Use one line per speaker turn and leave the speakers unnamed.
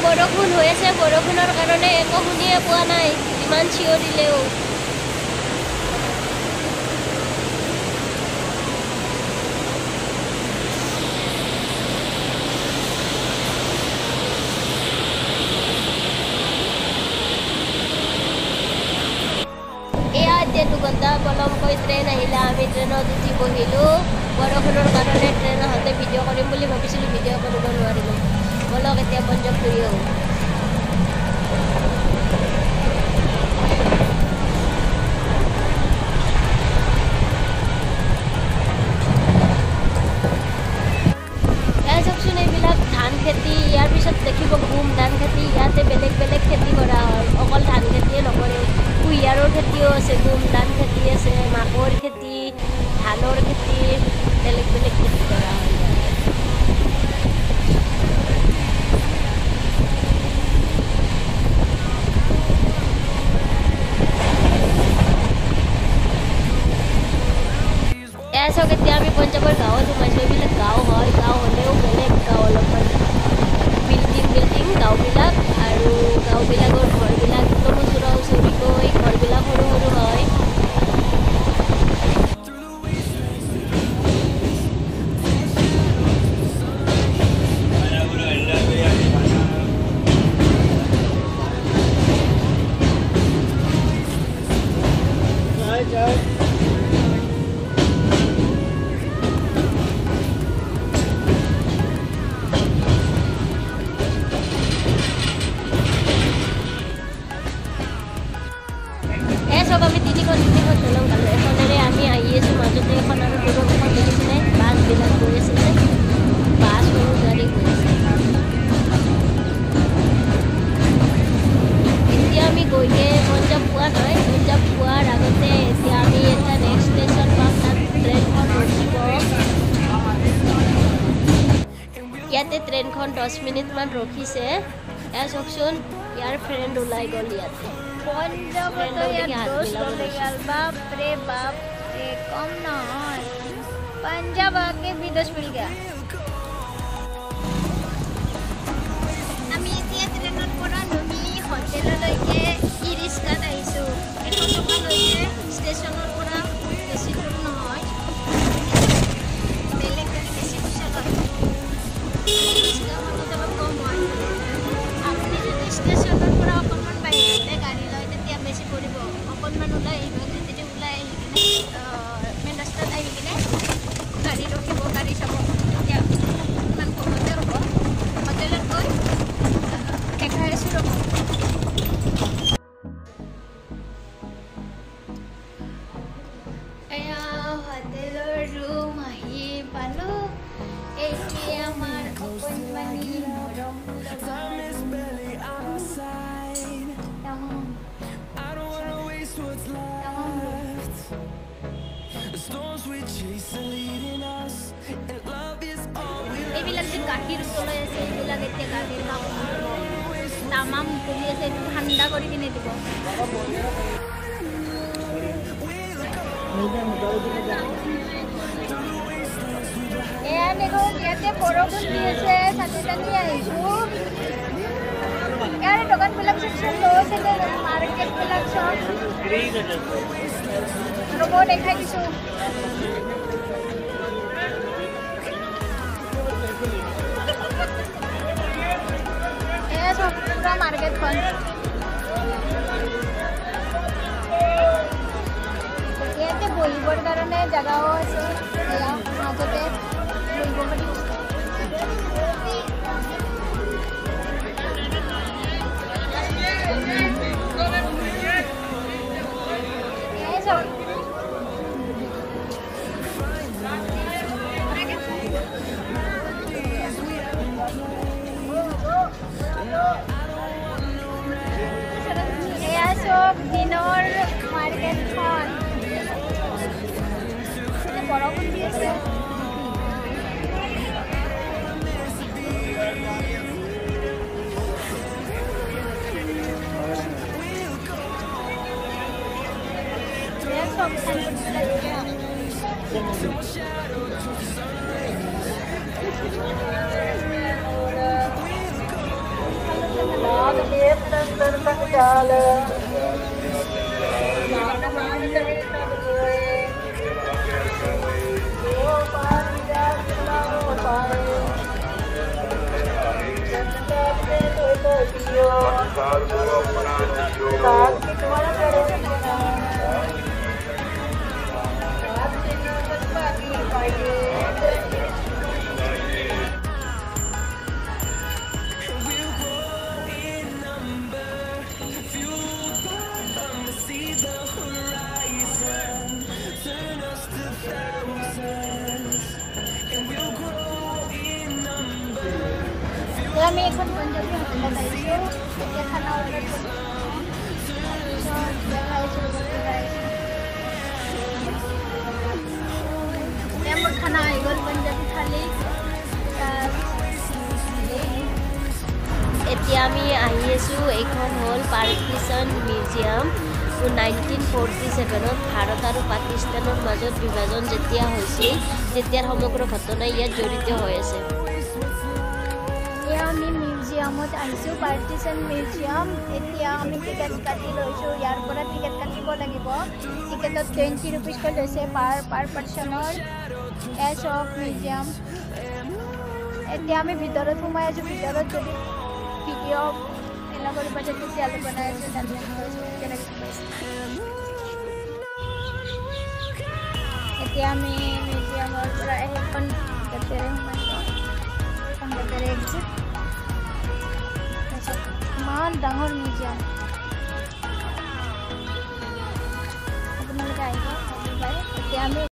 বৰষুণ হৈ আছে, বৰষুণৰ কাৰণে একো শুনিয়ে পোৱা নাই ইমান চিঞৰিলেও। এয়া এতিয়া 2 ঘণ্টা পলমকৈ ট্ৰেইন আহিলে, আমি ট্ৰেইনত উঠি বহিলোঁ। বৰষুণৰ কাৰণে ট্ৰেইন আহোঁতে ভিডিঅ' কৰিম বুলি ভাবিছিলোঁ, ভিডিঅ' কৰিব নোৱাৰিলোঁ। বলক এতিয়া পঞ্জাৱ ফুৰি আহোঁ। চাওকচোন এইবিলাক ধান খেতি, ইয়াৰ পিছত দেখিব গুম ধান খেতি। ইয়াতে বেলেগ বেলেগ খেতি কৰা হয়, অকল ধান খেতিয়ে নকৰে, কুঁহিয়াৰৰ খেতিও আছে, গুম ধান খেতি আছে, মাকৈ খেতি, ধানৰ খেতি, বেলেগ বেলেগ খেতি কৰা হয়। চাওক এতিয়া আমি পঞ্জাৱৰ গাঁৱত সোমাইছোঁ। এইবিলাক গাঁও হয়, গাঁও হ'লেও বেলেগ গাঁও অলপমান বিল্ডিং গাঁওবিলাক, আৰু গাঁওবিলাকৰ ঘৰবিলাক একদম ওচৰা ওচৰিকৈ, ঘৰবিলাক সৰু সৰু হয়। আমি তিনিখন দলং গালোঁ। এখনেৰে আমি আহি আছোঁ, মাজতে এখন আৰু দূৰত এখন দেখিছিলে বাছবিলাক গৈ আছিলে, বাছ সৰু গাড়ী গৈ আছে। এতিয়া আমি গৈকে পঞ্জাৱ পোৱা নাই, পঞ্জাৱ পোৱাৰ আগতে এতিয়া আমি এটা নেক্সট ষ্টেচন পাম, তাত ট্ৰেইনখন ৰখিব। ইয়াতে ট্ৰেইনখন 10 মিনিটমান ৰখিছে। এয়া চাওকচোন, ইয়াৰ ফ্ৰেণ্ড ওলাই গ'ল ইয়াতে।
পঞ্জাৱতো ইয়াত দোষ ল'লে গ'ল, বাপৰে বাপ, কম নহয়। পঞ্জাৱ আগে भी दोष मिल गया। আমি এতিয়া ট্ৰেইনৰ পৰা নামি হোটেললৈকে ই-ৰিক্সাত আহিছোঁ। 100 টকা লৈছে ষ্টেচনৰ পৰা, বেছি দূৰ নহয়, বেলেগ গাড়ী বেছি পইচা লয়, ই-ৰিক্সাখনত অলপ কম হয়। আপুনি যদি ষ্টেচনৰ পৰা অকণমান বাহিৰতে গাড়ী লয় তেতিয়া বেছি পৰিব। অকণমান ওলাই আহিব, যদি ওলাই আহি কিনে মেইন ৰাস্তাত আহি কিনে গাড়ী ৰখিব, গাড়ী চাব, তেতিয়া ইমান কমতে হ'ব। হোটেলত গৈ দেখাই আছোঁ ৰ'ব। এয়া হোটেলৰ ৰুম আহি পালোঁ। এইটোৱে আমাৰ অকণমানি মৰম এইবিলাক যে গাখীৰ উতলাই আছে, এইবিলাক এতিয়া গাখীৰ খাব তামাম তুলি আছে, এইটো ঠাণ্ডা কৰি কিনে দিব। এয়া দেখোন ইয়াতে বৰষুণ দি আছে, ছাতি টানি আহিছোঁ। ইয়াৰে দোকানবিলাক চব লছ আছে, মাৰ্কেটবিলাক চব ৰ'ব দেখাই দিছোঁ। এয়া চব পুৰা মাৰ্কেটখন। ইয়াতে বহিবৰ কাৰণে জেগাও আছে, এয়া মাজতে বহিব পাৰি। এয়া চব দিনৰ মাৰ্কেটখন। বৰষুণ দি আছে। আমি এখন পঞ্জাবী হোটেলত আহিছোঁ এতিয়া খানা অৰ্ডাৰ কৰিছোঁ এতিয়া মোৰ খানা আহি গ'ল পঞ্জাবী থালি
এতিয়া আমি আহি আছোঁ এইখন হ'ল পাৰ্টিশ্যন মিউজিয়াম 1947 ভাৰত আৰু পাকিস্তানৰ মাজত বিভাজন যেতিয়া হৈছিল তেতিয়াৰ সমগ্ৰ ঘটনা ইয়াত জড়িত হৈ আছে
আমি মিউজিয়ামত আহিছোঁ পাৰ্টিশ্যন মিউজিয়াম এতিয়া আমি টিকেট কাটি লৈছোঁ ইয়াৰ পৰা টিকেট কাটিব লাগিব টিকেটত 20 रुपीजকৈ লৈছে পাৰ পাৰ্চনৰ এজ অফ মিউজিয়াম এতিয়া আমি ভিতৰত সোমাই আছোঁ ভিতৰত যদি ভিডিঅ' এলা কৰিব তেতিয়ালৈ বনাই আছোঁ এতিয়া আমি মিউজিয়ামৰ পৰা এখন টিকেটেৰে সোমাইছোঁ এক্সিট ইমান ডাঙৰ মিউজিয়াম আপোনালোকে আহিব পাৰে এতিয়া আমি